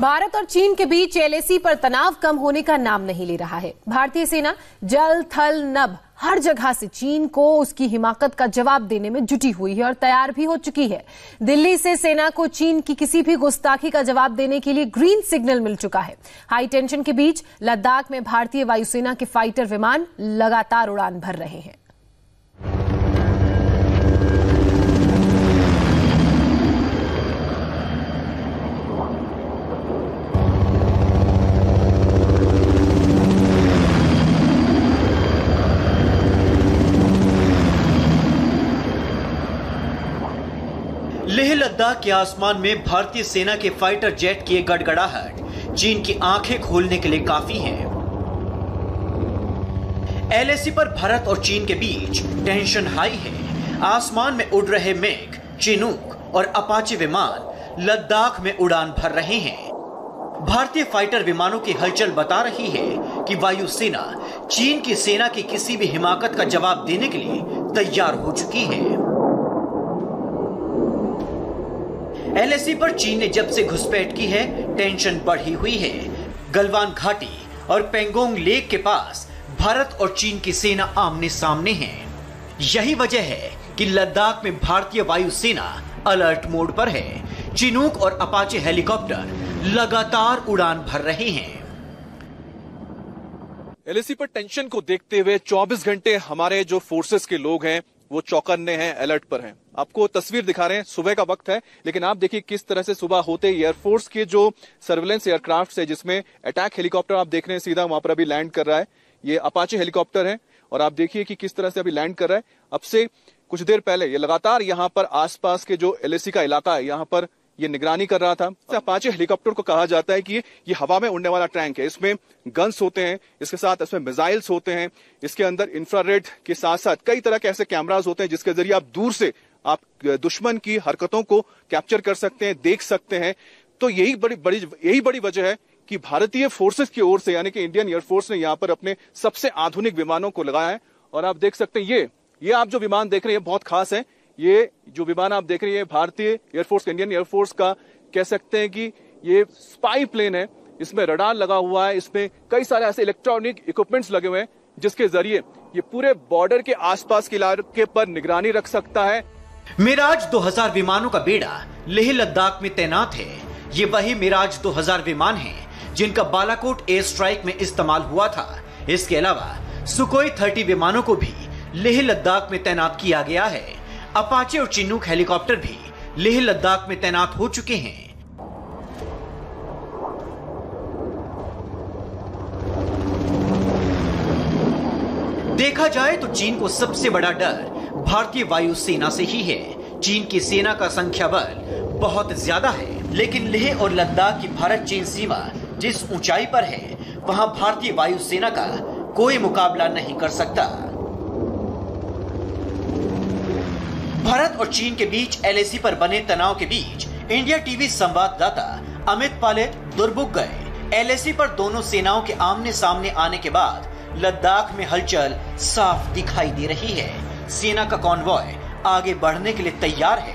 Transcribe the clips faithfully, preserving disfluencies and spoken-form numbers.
भारत और चीन के बीच एलएसी पर तनाव कम होने का नाम नहीं ले रहा है। भारतीय सेना जल थल नभ हर जगह से चीन को उसकी हिमाकत का जवाब देने में जुटी हुई है और तैयार भी हो चुकी है। दिल्ली से सेना को चीन की किसी भी गुस्ताखी का जवाब देने के लिए ग्रीन सिग्नल मिल चुका है। हाई टेंशन के बीच लद्दाख में भारतीय वायुसेना के फाइटर विमान लगातार उड़ान भर रहे हैं। लेह लद्दाख के आसमान में भारतीय सेना के फाइटर जेट की गड़गड़ाहट चीन की आंखें खोलने के लिए काफी है। एलएसी पर भारत और चीन के बीच टेंशन हाई है। आसमान में उड़ रहे मेघ, चिनूक और अपाचे विमान लद्दाख में उड़ान भर रहे हैं। भारतीय फाइटर विमानों की हलचल बता रही है कि वायुसेना चीन की सेना की किसी भी हिमाकत का जवाब देने के लिए तैयार हो चुकी है। एलएसी पर चीन ने जब से घुसपैठ की है, टेंशन बढ़ी हुई है। गलवान घाटी और पेंगोंग लेक के पास भारत और चीन की सेना आमने सामने है। यही वजह है कि लद्दाख में भारतीय वायुसेना अलर्ट मोड पर है। चिनूक और अपाचे हेलीकॉप्टर लगातार उड़ान भर रहे हैं। एलएसी पर टेंशन को देखते हुए चौबीस घंटे हमारे जो फोर्सेस के लोग हैं वो चौकन्ने हैं, अलर्ट पर हैं। आपको तस्वीर दिखा रहे हैं, सुबह का वक्त है, लेकिन आप देखिए किस तरह से सुबह होते ही एयरफोर्स के जो सर्विलेंस एयरक्राफ्ट है, जिसमें अटैक हेलीकॉप्टर आप देख रहे हैं सीधा वहां पर अभी लैंड कर रहा है। ये अपाचे हेलीकॉप्टर है और आप देखिए कि किस तरह से अभी लैंड कर रहा है। अब से कुछ देर पहले ये लगातार यहाँ पर आसपास के जो एलएसी का इलाका है, यहाँ पर ये निगरानी कर रहा था। अपाचे हेलीकॉप्टर को कहा जाता है कि ये हवा में उड़ने वाला टैंक है। इसमें गन्स होते हैं, इसके साथ इसमें मिसाइल्स होते हैं, इसके अंदर इंफ्रारेड के साथ साथ कई तरह के ऐसे कैमरास होते हैं जिसके जरिए आप दूर से आप दुश्मन की हरकतों को कैप्चर कर सकते हैं, देख सकते हैं। तो यही बड़ी बड़ी यही बड़ी वजह है कि भारतीय फोर्सेस की ओर से यानी कि इंडियन एयरफोर्स ने यहाँ पर अपने सबसे आधुनिक विमानों को लगाया है। और आप देख सकते हैं ये ये आप जो विमान देख रहे हैं बहुत खास है। ये जो विमान आप देख रहे हैं भारतीय एयरफोर्स, इंडियन एयरफोर्स का कह सकते हैं कि ये स्पाई प्लेन है। इसमें रडार लगा हुआ है, इसमें कई सारे ऐसे इलेक्ट्रॉनिक इक्विपमेंट्स लगे हुए हैं जिसके जरिए ये पूरे बॉर्डर के आसपास के इलाके पर निगरानी रख सकता है। मिराज दो हज़ार विमानों का बेड़ा लेह लद्दाख में तैनात है। ये वही मिराज दो हज़ार विमान हैं जिनका बालाकोट एयर स्ट्राइक में इस्तेमाल हुआ था। इसके अलावा सुकोई तीस विमानों को भी लेह लद्दाख में तैनात किया गया है। अपाचे और चिनूक हेलीकॉप्टर भी लेह लद्दाख में तैनात हो चुके हैं। देखा जाए तो चीन को सबसे बड़ा डर भारतीय वायुसेना से ही है। चीन की सेना का संख्या बल बहुत ज्यादा है, लेकिन लेह और लद्दाख की भारत चीन सीमा जिस ऊंचाई पर है, वहां भारतीय वायुसेना का कोई मुकाबला नहीं कर सकता। भारत और चीन के बीच एलएसी पर बने तनाव के बीच इंडिया टीवी संवाददाता अमित पालेट दुर्बुक गए। एलएसी पर दोनों सेनाओं के आमने सामने आने के बाद लद्दाख में हलचल साफ दिखाई दे रही है। सेना का कॉन्वॉय आगे बढ़ने के लिए तैयार है।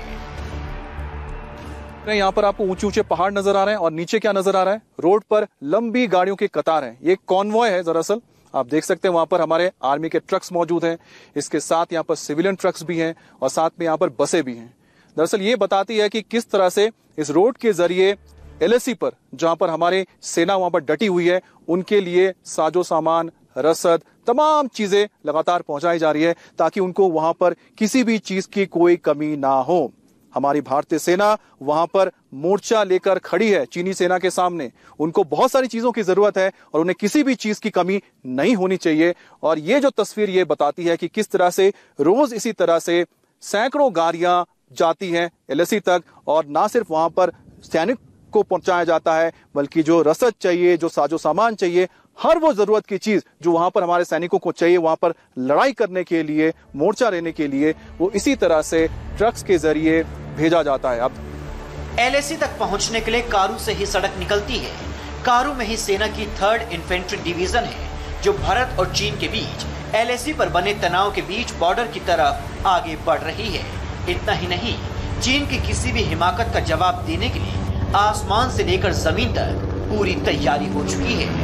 यहाँ पर आपको ऊंचे ऊंचे पहाड़ नजर आ रहे हैं और नीचे क्या नजर आ रहा है? रोड पर लंबी गाड़ियों की कतार है। ये कॉन्वॉय है दरअसल। आप देख सकते हैं वहां पर हमारे आर्मी के ट्रक्स मौजूद हैं। इसके साथ यहाँ पर सिविलियन ट्रक्स भी हैं और साथ में यहाँ पर बसें भी हैं। दरअसल ये बताती है कि किस तरह से इस रोड के जरिए एलएसी पर जहां पर हमारी सेना वहां पर डटी हुई है, उनके लिए साजो सामान, रसद, तमाम चीजें लगातार पहुंचाई जा रही है ताकि उनको वहां पर किसी भी चीज की कोई कमी ना हो। हमारी भारतीय सेना वहां पर मोर्चा लेकर खड़ी है चीनी सेना के सामने। उनको बहुत सारी चीजों की जरूरत है और उन्हें किसी भी चीज की कमी नहीं होनी चाहिए। और ये जो तस्वीर ये बताती है कि किस तरह से रोज इसी तरह से सैकड़ों गाड़ियां जाती हैं एलएसी तक और ना सिर्फ वहां पर सैनिक को पहुंचाया जाता है, बल्कि जो रसद चाहिए, जो साजो सामान चाहिए, हर वो जरूरत की चीज जो वहां पर हमारे सैनिकों को चाहिए वहां पर लड़ाई करने के लिए, मोर्चा लेने के लिए, वो इसी तरह से ट्रक्स के जरिए भेजा जाता है। अब एलएसी तक पहुंचने के लिए कारू से ही सड़क निकलती है। कारू में ही सेना की थर्ड इन्फेंट्री डिवीजन है जो भारत और चीन के बीच एलएसी पर बने तनाव के बीच बॉर्डर की तरफ आगे बढ़ रही है। इतना ही नहीं, चीन की किसी भी हिमाकत का जवाब देने के लिए आसमान से लेकर जमीन तक पूरी तैयारी हो चुकी है।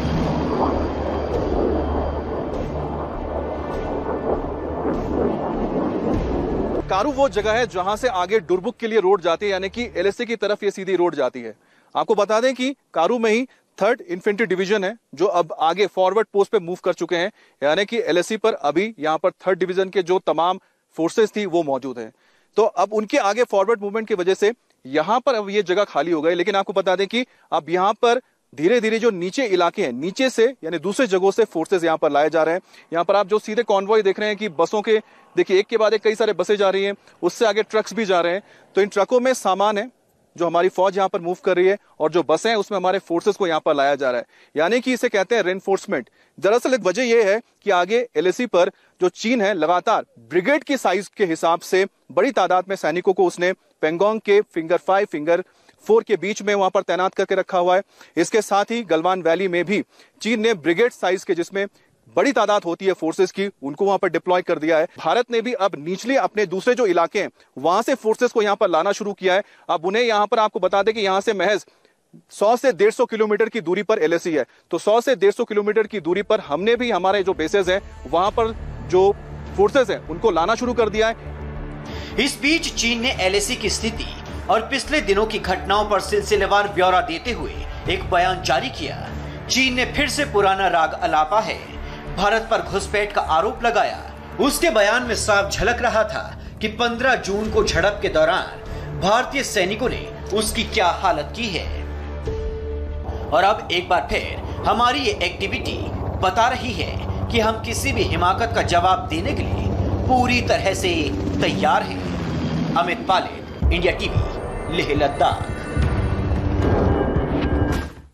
कारू वो जगह है जहां से आगे डुरबुक के लिए रोड जाती है, यानी कि एलएसी की तरफ ये सीधी रोड जाती है। आपको बता दें कि कारू में ही थर्ड इन्फेंट्री डिवीजन है जो अब आगे फॉरवर्ड पोस्ट पे मूव कर चुके हैं, यानी कि एलएसी पर अभी यहां पर थर्ड डिवीजन के जो तमाम फोर्सेस थी वो मौजूद हैं। तो अब उनके आगे फॉरवर्ड मूवमेंट की वजह से यहां पर अब ये जगह खाली हो गई। लेकिन आपको बता दें कि अब यहां पर धीरे धीरे जो नीचे इलाके हैं, नीचे से यानी दूसरे जगहों से फोर्सेस यहां पर लाए जा रहे हैं। यहां पर आप जो सीधे कॉन्वॉय देख रहे हैं कि बसों के, देखिए एक के बाद एक कई सारे बसें जा रही हैं, उससे आगे ट्रक्स भी जा रहे हैं। तो इन ट्रकों में सामान है जो हमारी फौज यहां पर मूव कर रही है, और जो बसें हैं उसमें हमारे फोर्सेस को यहां पर लाया जा रहा है, यानी कि इसे कहते हैं रेनफोर्समेंट। दरअसल एक वजह यह है कि आगे एलएसी पर जो चीन है लगातार ब्रिगेड की साइज के हिसाब से बड़ी तादाद में सैनिकों को उसने पेंगोंग के फिंगर फाइव फिंगर फोर के बीच में वहां पर तैनात करके रखा हुआ है। इसके साथ ही गलवान वैली में भी चीन ने ब्रिगेड साइज के, जिसमें बड़ी तादाद होती है फोर्सेस की, उनको वहां पर डिप्लॉय कर दिया है। भारत ने भी अब निचले अपने दूसरे जो इलाके हैं वहां से फोर्सेस को यहां पर लाना शुरू किया है। अब उन्हें यहां पर, आपको बता दें कि यहां से महज सौ से डेढ़ सौ किलोमीटर की दूरी पर एलएसी है। तो सौ से डेढ़ सौ किलोमीटर की दूरी पर हमने भी हमारे जो बेसेस हैं वहां पर जो फोर्सेस हैं उनको लाना शुरू कर दिया है। इस बीच चीन ने एलएसी की स्थिति और पिछले दिनों की घटनाओं पर सिलसिलेवार ब्यौरा देते हुए एक बयान जारी किया। चीन ने फिर से पुराना राग अलापा है, भारत पर घुसपैठ का आरोप लगाया। उसके बयान में साफ झलक रहा था कि पंद्रह जून को झड़प के दौरान भारतीय सैनिकों ने उसकी क्या हालत की है। और अब एक बार फिर हमारी ये एक्टिविटी बता रही है कि हम किसी भी हिमाकत का जवाब देने के लिए पूरी तरह से तैयार हैं। Amit Palet, India TV, Leh Ladakh.